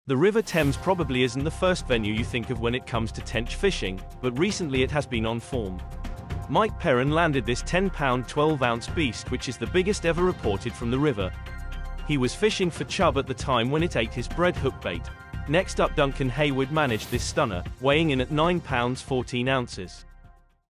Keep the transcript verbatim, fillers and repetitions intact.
The River Thames probably isn't the first venue you think of when it comes to tench fishing, but recently it has been on form. Mike Perrin landed this ten pound twelve ounce beast, which is the biggest ever reported from the river. He was fishing for chub at the time when it ate his bread hook bait. Next up, Duncan Hayward managed this stunner, weighing in at nine pounds fourteen ounces.